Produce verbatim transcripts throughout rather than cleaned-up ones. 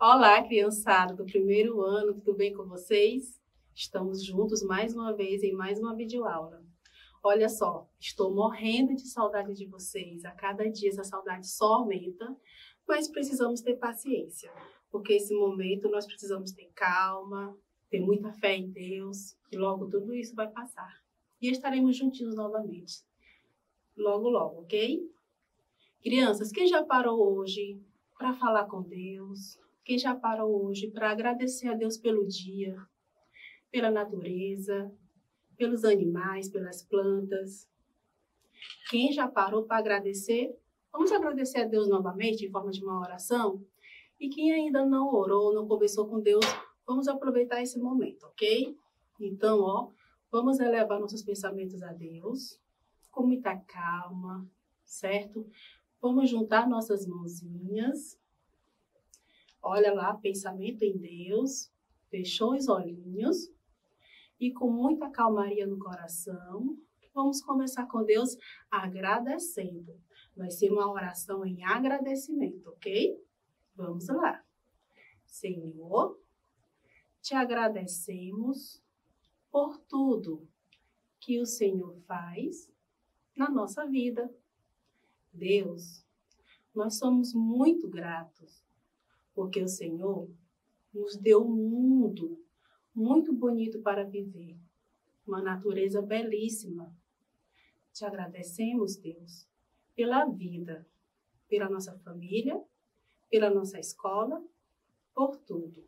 Olá, criançada do primeiro ano, tudo bem com vocês? Estamos juntos mais uma vez em mais uma videoaula. Olha só, estou morrendo de saudade de vocês. A cada dia essa saudade só aumenta, mas precisamos ter paciência, porque esse momento nós precisamos ter calma, ter muita fé em Deus, e logo tudo isso vai passar. E estaremos juntinhos novamente, logo, logo, ok? Crianças, quem já parou hoje para falar com Deus? Quem já parou hoje para agradecer a Deus pelo dia, pela natureza, pelos animais, pelas plantas? Quem já parou para agradecer? Vamos agradecer a Deus novamente em forma de uma oração? E quem ainda não orou, não conversou com Deus, vamos aproveitar esse momento, ok? Então, ó, vamos elevar nossos pensamentos a Deus com muita calma, certo? Vamos juntar nossas mãozinhas. Olha lá, pensamento em Deus, fechou os olhinhos e com muita calmaria no coração, vamos conversar com Deus agradecendo. Vai ser uma oração em agradecimento, ok? Vamos lá. Senhor, te agradecemos por tudo que o Senhor faz na nossa vida. Deus, nós somos muito gratos, porque o Senhor nos deu um mundo muito bonito para viver, uma natureza belíssima. Te agradecemos, Deus, pela vida, pela nossa família, pela nossa escola, por tudo.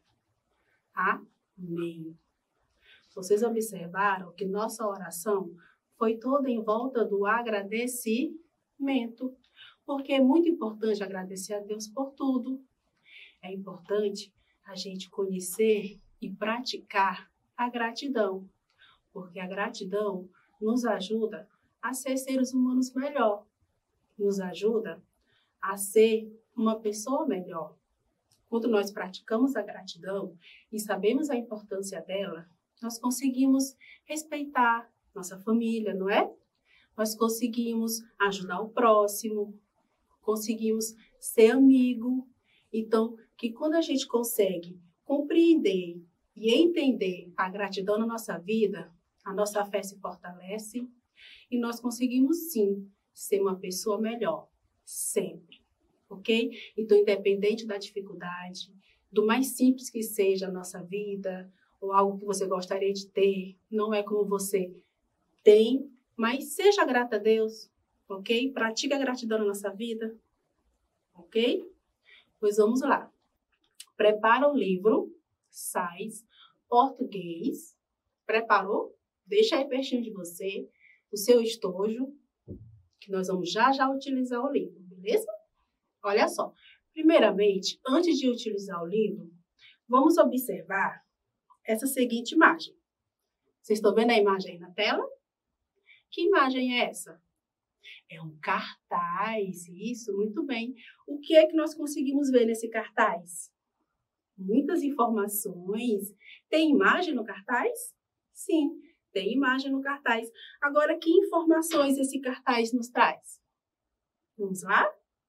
Amém. Vocês observaram que nossa oração foi toda em volta do agradecimento, porque é muito importante agradecer a Deus por tudo. É importante a gente conhecer e praticar a gratidão, porque a gratidão nos ajuda a ser seres humanos melhor, nos ajuda a ser uma pessoa melhor. Quando nós praticamos a gratidão e sabemos a importância dela, nós conseguimos respeitar nossa família, não é? Nós conseguimos ajudar o próximo, conseguimos ser amigo. Então, que quando a gente consegue compreender e entender a gratidão na nossa vida, a nossa fé se fortalece e nós conseguimos, sim, ser uma pessoa melhor, sempre, ok? Então, independente da dificuldade, do mais simples que seja a nossa vida, ou algo que você gostaria de ter, não é como você tem, mas seja grata a Deus, ok? Pratique a gratidão na nossa vida, ok? Pois vamos lá. Prepara o livro, Sais, Português. Preparou? Deixa aí pertinho de você o seu estojo, que nós vamos já já utilizar o livro, beleza? Olha só. Primeiramente, antes de utilizar o livro, vamos observar essa seguinte imagem. Vocês estão vendo a imagem aí na tela? Que imagem é essa? É um cartaz, isso, muito bem. O que é que nós conseguimos ver nesse cartaz? Muitas informações. Tem imagem no cartaz? Sim, tem imagem no cartaz. Agora, que informações esse cartaz nos traz? Vamos lá?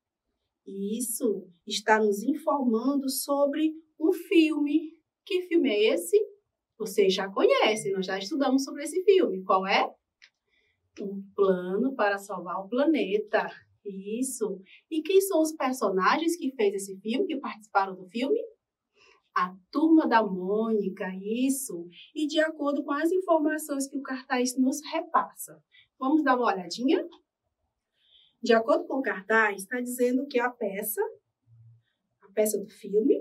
Isso, está nos informando sobre um filme. Que filme é esse? Vocês já conhecem, nós já estudamos sobre esse filme. Qual é? Um plano para salvar o planeta. Isso. E quem são os personagens que fez esse filme, que participaram do filme? A Turma da Mônica, isso. E de acordo com as informações que o cartaz nos repassa. Vamos dar uma olhadinha? De acordo com o cartaz, está dizendo que a peça, a peça do filme,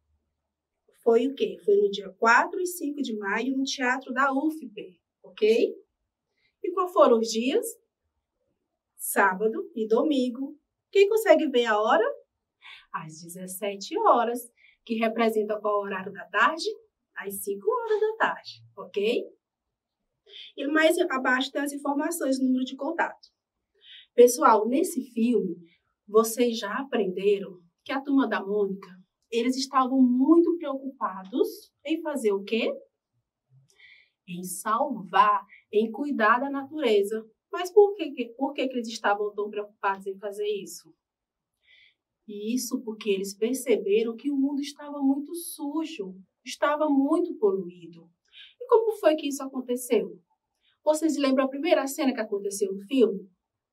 foi o quê? Foi no dia quatro e cinco de maio no Teatro da U F P, ok? E qual foram os dias? Sábado e domingo. Quem consegue ver a hora? Às dezessete horas, que representa qual horário da tarde? Às cinco horas da tarde, ok? E mais abaixo tem as informações, o número de contato. Pessoal, nesse filme, vocês já aprenderam que a Turma da Mônica, eles estavam muito preocupados em fazer o quê? Em salvar, em cuidar da natureza. Mas por que, por que, que eles estavam tão preocupados em fazer isso? E isso porque eles perceberam que o mundo estava muito sujo, estava muito poluído. E como foi que isso aconteceu? Vocês lembram a primeira cena que aconteceu no filme?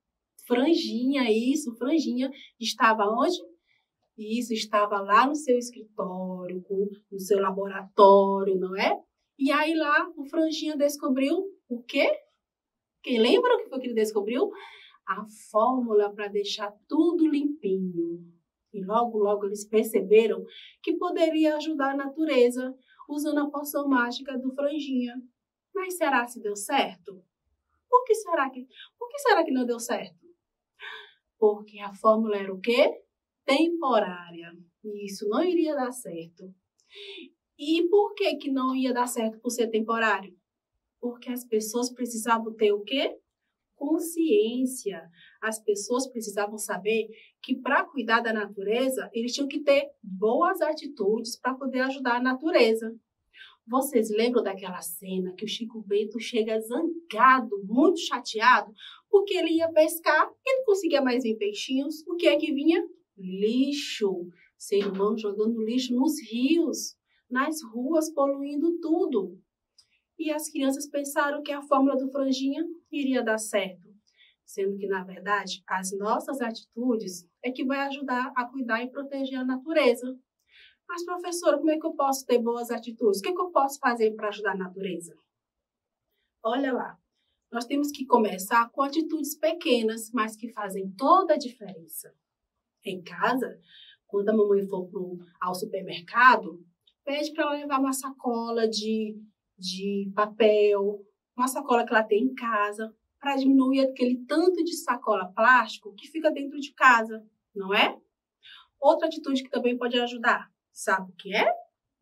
Franjinha, isso, Franjinha estava onde? Isso, estava lá no seu escritório, no seu laboratório, não é? E aí lá o Franjinha descobriu o quê? Quem lembra o que foi que ele descobriu? A fórmula para deixar tudo limpinho. E logo, logo eles perceberam que poderia ajudar a natureza usando a poção mágica do Franjinha. Mas será que deu certo? Por que será que, por que será que não deu certo? Porque a fórmula era o quê? Temporária. E isso não iria dar certo. E por que que não ia dar certo por ser temporário? Porque as pessoas precisavam ter o quê? Consciência. As pessoas precisavam saber que para cuidar da natureza, eles tinham que ter boas atitudes para poder ajudar a natureza. Vocês lembram daquela cena que o Chico Bento chega zangado, muito chateado, porque ele ia pescar e não conseguia mais ver peixinhos. O que é que vinha? Lixo. Ser humano jogando lixo nos rios, nas ruas, poluindo tudo. E as crianças pensaram que a fórmula do Franjinha iria dar certo, sendo que, na verdade, as nossas atitudes é que vai ajudar a cuidar e proteger a natureza. Mas, professora, como é que eu posso ter boas atitudes? O que, é que eu posso fazer para ajudar a natureza? Olha lá, nós temos que começar com atitudes pequenas, mas que fazem toda a diferença. Em casa, quando a mamãe for pro, ao supermercado, pede para ela levar uma sacola de, de papel, uma sacola que ela tem em casa, para diminuir aquele tanto de sacola plástico que fica dentro de casa, não é? Outra atitude que também pode ajudar, sabe o que é?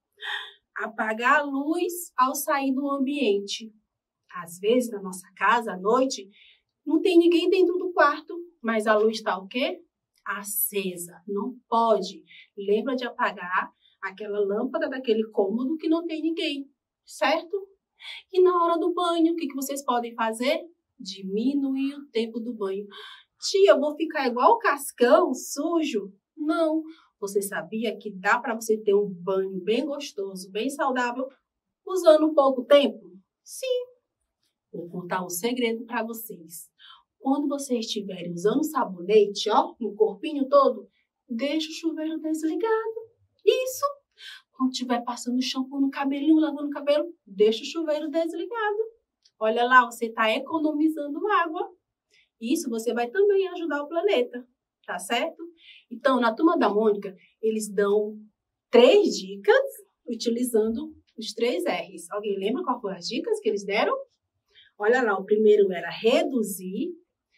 Apagar a luz ao sair do ambiente. Às vezes, na nossa casa, à noite, não tem ninguém dentro do quarto, mas a luz está o quê? Acesa. Não pode. Lembra de apagar aquela lâmpada daquele cômodo que não tem ninguém, certo? E na hora do banho, o que, que vocês podem fazer? Diminuir o tempo do banho. Tia, eu vou ficar igual o Cascão, sujo? Não. Você sabia que dá para você ter um banho bem gostoso, bem saudável, usando pouco tempo? Sim. Vou contar um segredo para vocês. Quando vocês estiverem usando sabonete, ó, no corpinho todo, deixa o chuveiro desligado. Isso. Quando estiver passando shampoo no cabelinho, lavando o cabelo, deixa o chuveiro desligado. Olha lá, você está economizando água. Isso você vai também ajudar o planeta, tá certo? Então, na Turma da Mônica, eles dão três dicas utilizando os três R's. Alguém lembra qual foram as dicas que eles deram? Olha lá, o primeiro era reduzir,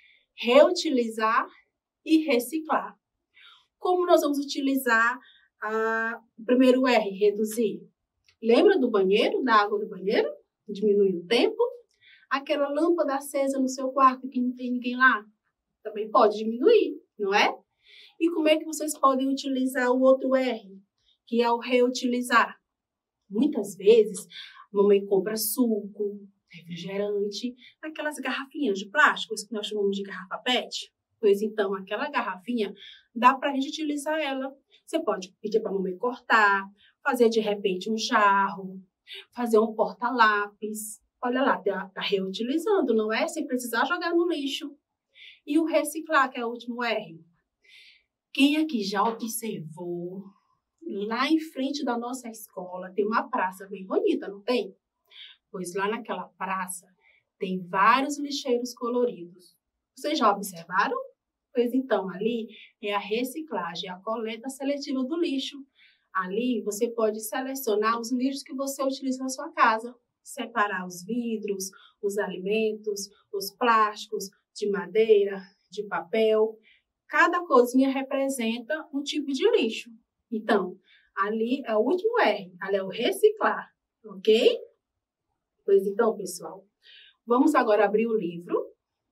reutilizar e reciclar. Como nós vamos utilizar a, o primeiro R, reduzir? Lembra do banheiro, da água do banheiro? Diminuir o tempo. Aquela lâmpada acesa no seu quarto que não tem ninguém lá, também pode diminuir, não é? E como é que vocês podem utilizar o outro R, que é o reutilizar? Muitas vezes, a mamãe compra suco, refrigerante, aquelas garrafinhas de plástico, que nós chamamos de garrafa pet. Pois então, aquela garrafinha, dá para a gente utilizar ela. Você pode pedir para a mamãe cortar, fazer de repente um jarro, fazer um porta-lápis. Olha lá, está reutilizando, não é? Sem precisar jogar no lixo. E o reciclar, que é o último R. Quem aqui já observou, lá em frente da nossa escola, tem uma praça bem bonita, não tem? Pois lá naquela praça tem vários lixeiros coloridos. Vocês já observaram? Pois então, ali é a reciclagem, a coleta seletiva do lixo. Ali você pode selecionar os lixos que você utiliza na sua casa. Separar os vidros, os alimentos, os plásticos, de madeira, de papel. Cada coisinha representa um tipo de lixo. Então, ali é o último R, ali é o reciclar, ok? Pois então, pessoal, vamos agora abrir o livro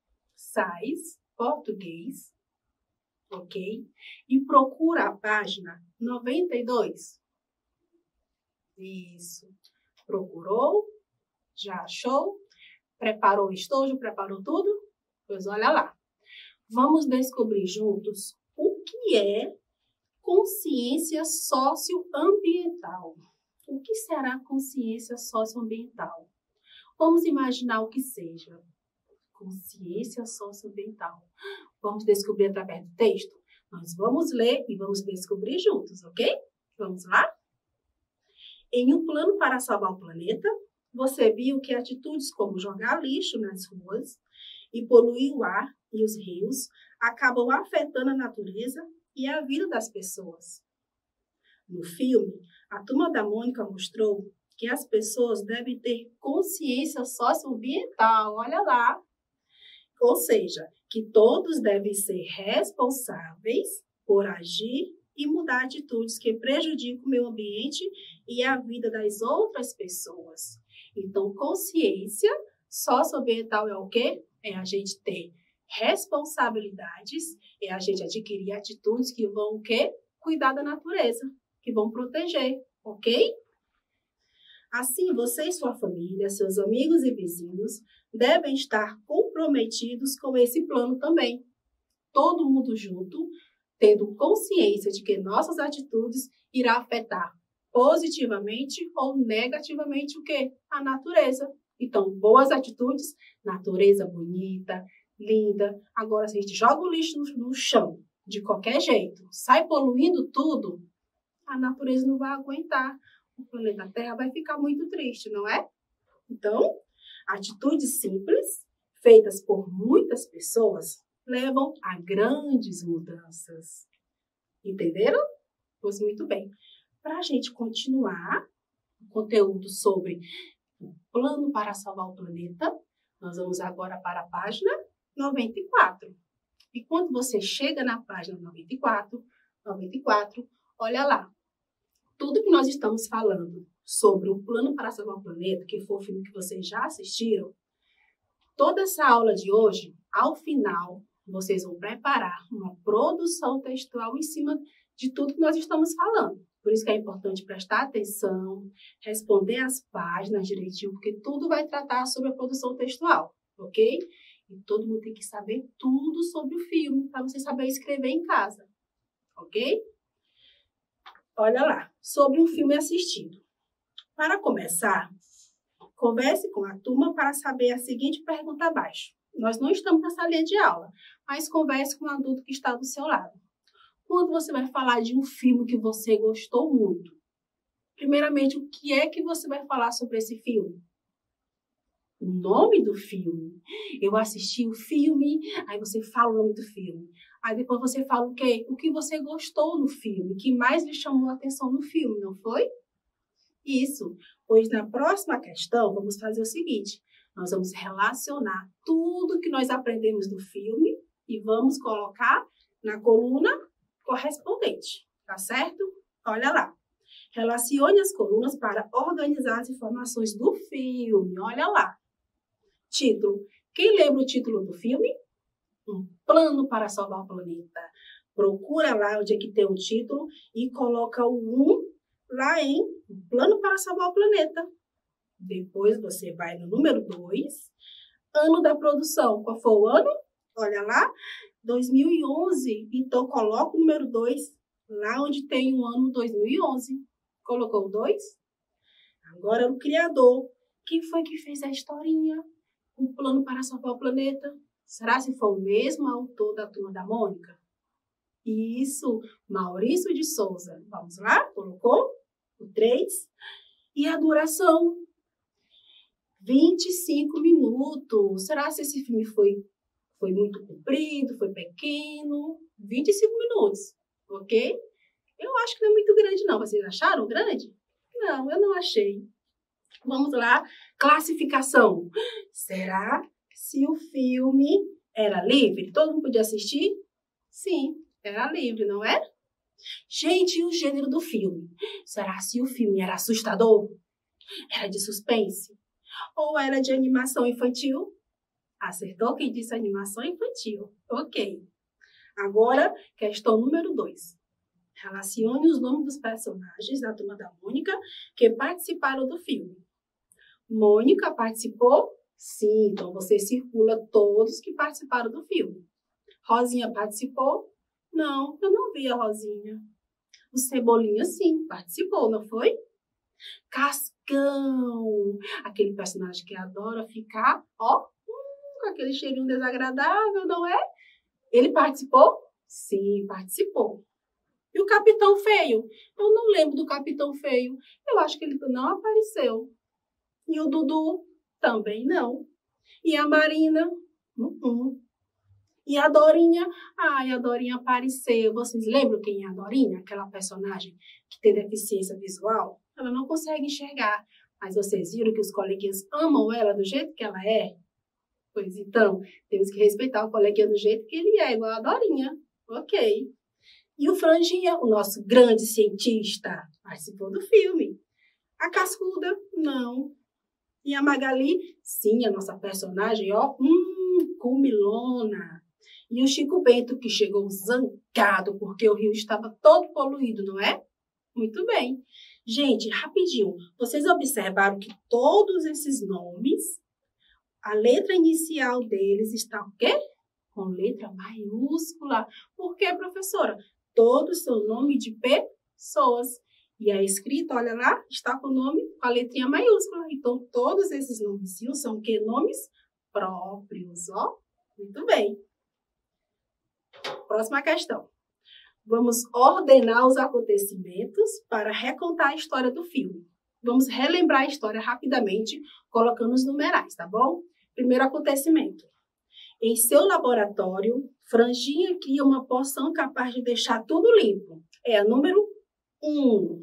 Sais Português, ok? E procura a página noventa e dois. Isso. Procurou? Já achou? Preparou o estojo? Preparou tudo? Pois olha lá. Vamos descobrir juntos o que é consciência socioambiental. O que será consciência socioambiental? Vamos imaginar o que seja. Consciência socioambiental. Vamos descobrir através do texto? Nós vamos ler e vamos descobrir juntos, ok? Vamos lá? Em um plano para salvar o planeta, você viu que atitudes como jogar lixo nas ruas e poluir o ar e os rios acabam afetando a natureza e a vida das pessoas. No filme, a Turma da Mônica mostrou que as pessoas devem ter consciência socioambiental, olha lá. Ou seja, que todos devem ser responsáveis por agir e mudar atitudes que prejudicam o meio ambiente e a vida das outras pessoas. Então, consciência socioambiental é o quê? É a gente ter responsabilidades, é a gente adquirir atitudes que vão o quê? Cuidar da natureza, que vão proteger, ok? Assim, você e sua família, seus amigos e vizinhos devem estar comprometidos com esse plano também. Todo mundo junto, tendo consciência de que nossas atitudes irá afetar positivamente ou negativamente o quê? A natureza. Então, boas atitudes, natureza bonita, linda. Agora, se a gente joga o lixo no, no chão, de qualquer jeito, sai poluindo tudo, a natureza não vai aguentar. O planeta Terra vai ficar muito triste, não é? Então, atitudes simples, feitas por muitas pessoas, levam a grandes mudanças. Entenderam? Pois muito bem. Para a gente continuar o conteúdo sobre o plano para salvar o planeta, nós vamos agora para a página noventa e quatro. E quando você chega na página noventa e quatro, noventa e quatro, olha lá. Tudo que nós estamos falando sobre o plano para salvar o planeta, que foi o filme que vocês já assistiram, toda essa aula de hoje, ao final, vocês vão preparar uma produção textual em cima de tudo que nós estamos falando. Por isso que é importante prestar atenção, responder as páginas direitinho, porque tudo vai tratar sobre a produção textual, ok? E todo mundo tem que saber tudo sobre o filme, para você saber escrever em casa, ok? Olha lá, sobre um filme assistido. Para começar, converse com a turma para saber a seguinte pergunta abaixo. Nós não estamos na salinha de aula, mas converse com o adulto que está do seu lado. Quando você vai falar de um filme que você gostou muito, primeiramente, o que é que você vai falar sobre esse filme? O nome do filme. Eu assisti o filme, aí você fala o nome do filme. Aí depois você fala o quê? O que você gostou no filme, o que mais lhe chamou a atenção no filme, não foi? Isso. Pois na próxima questão, vamos fazer o seguinte. Nós vamos relacionar tudo que nós aprendemos do filme e vamos colocar na coluna correspondente, tá certo? Olha lá. Relacione as colunas para organizar as informações do filme. Olha lá. Título. Quem lembra o título do filme? Um plano para salvar o planeta. Procura lá onde é que tem o título e coloca o um lá em um plano para salvar o planeta. Depois você vai no número dois, ano da produção. Qual foi o ano? Olha lá, dois mil e onze. Então, coloca o número dois lá onde tem o ano dois mil e onze. Colocou o dois? Agora, o criador. Quem foi que fez a historinha? Um plano para salvar o planeta. Será se foi o mesmo autor da Turma da Mônica? Isso, Maurício de Souza. Vamos lá? Colocou? O três. E a duração? vinte e cinco minutos. Será se esse filme foi, foi muito comprido, foi pequeno? vinte e cinco minutos, ok? Eu acho que não é muito grande, não. Vocês acharam grande? Não, eu não achei. Vamos lá. Classificação. Será se o filme era livre? Todo mundo podia assistir? Sim, era livre, não é? Gente, e o gênero do filme? Será se o filme era assustador? Era de suspense? Ou era de animação infantil? Acertou quem disse animação infantil. Ok. Agora, questão número dois. Relacione os nomes dos personagens da Turma da Mônica que participaram do filme. Mônica participou? Sim, então você circula todos que participaram do filme. Rosinha participou? Não, eu não vi a Rosinha. O Cebolinha, sim, participou, não foi? Cascão, aquele personagem que adora ficar, ó, hum, com aquele cheirinho desagradável, não é? Ele participou? Sim, participou. E o Capitão Feio? Eu não lembro do Capitão Feio. Eu acho que ele não apareceu. E o Dudu? Também não. E a Marina? Uh -uh. E a Dorinha? Ai, a Dorinha apareceu. Vocês lembram quem é a Dorinha? Aquela personagem que tem deficiência visual? Ela não consegue enxergar. Mas vocês viram que os coleguinhas amam ela do jeito que ela é? Pois então, temos que respeitar o coleguinha do jeito que ele é, igual a Dorinha. Ok. E o Franjinha, o nosso grande cientista, participou do filme. A Cascuda? Não. E a Magali? Sim, a nossa personagem, ó, hum, comilona. E o Chico Bento, que chegou zangado porque o rio estava todo poluído, não é? Muito bem. Gente, rapidinho, vocês observaram que todos esses nomes, a letra inicial deles está o quê? Com letra maiúscula. Por quê, professora? Todos são nome de pessoas. E a escrita, olha lá, está com o nome, com a letrinha maiúscula. Então, todos esses nomezinhos são o quê? Nomes próprios, ó. Muito bem. Próxima questão. Vamos ordenar os acontecimentos para recontar a história do filme. Vamos relembrar a história rapidamente, colocando os numerais, tá bom? Primeiro acontecimento. Em seu laboratório, Franjinha cria uma poção capaz de deixar tudo limpo. É a número um.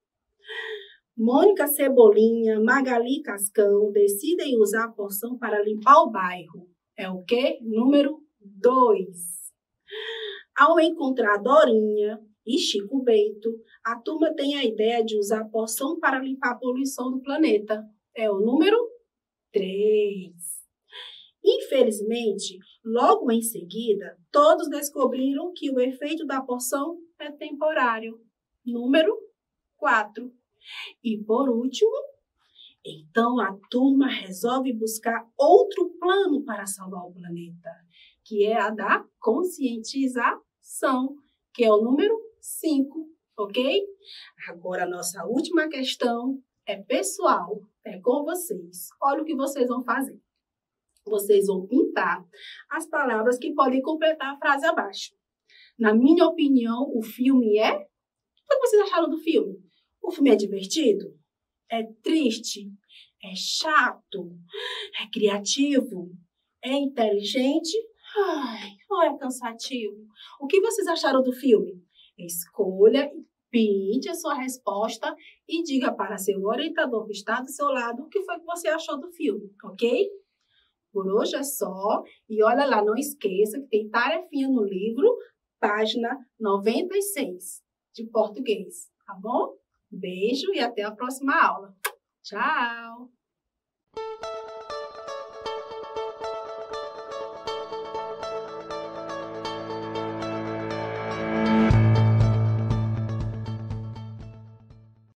Mônica Cebolinha, Magali e Cascão decidem usar a poção para limpar o bairro. É o quê? Número dois. Ao encontrar Dorinha e Chico Bento, a turma tem a ideia de usar a poção para limpar a poluição do planeta. É o número três. Infelizmente, logo em seguida, todos descobriram que o efeito da poção é temporário. Número quatro. E por último, então a turma resolve buscar outro plano para salvar o planeta, que é a da conscientização, que é o número cinco, ok? Agora, a nossa última questão é pessoal, é com vocês. Olha o que vocês vão fazer. Vocês vão pintar as palavras que podem completar a frase abaixo. Na minha opinião, o filme é... O que vocês acharam do filme? O filme é divertido? É triste? É chato? É criativo? É inteligente? Ai, ou é cansativo? O que vocês acharam do filme? Escolha, pinte a sua resposta e diga para seu orientador que está do seu lado o que foi que você achou do filme, ok? Por hoje é só. E olha lá, não esqueça que tem tarefinha no livro, página noventa e seis, de português, tá bom? Beijo e até a próxima aula. Tchau!